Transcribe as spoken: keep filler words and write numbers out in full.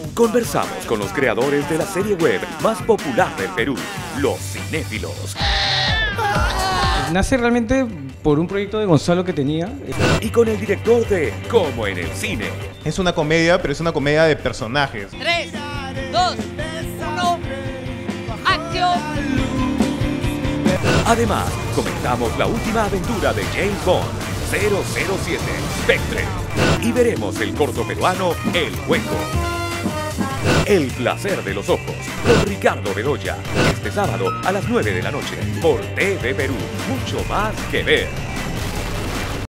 Conversamos con los creadores de la serie web más popular del Perú, Los Cinéfilos. Nace realmente por un proyecto de Gonzalo que tenía. Y con el director de Como en el Cine. Es una comedia, pero es una comedia de personajes. tres, dos, uno, ¡acción! Además, comentamos la última aventura de James Bond, cero cero siete, Spectre. Y veremos el corto peruano El Hueco. El placer de los ojos, con Ricardo Bedoya. Este sábado a las nueve de la noche, por T V Perú. Mucho más que ver.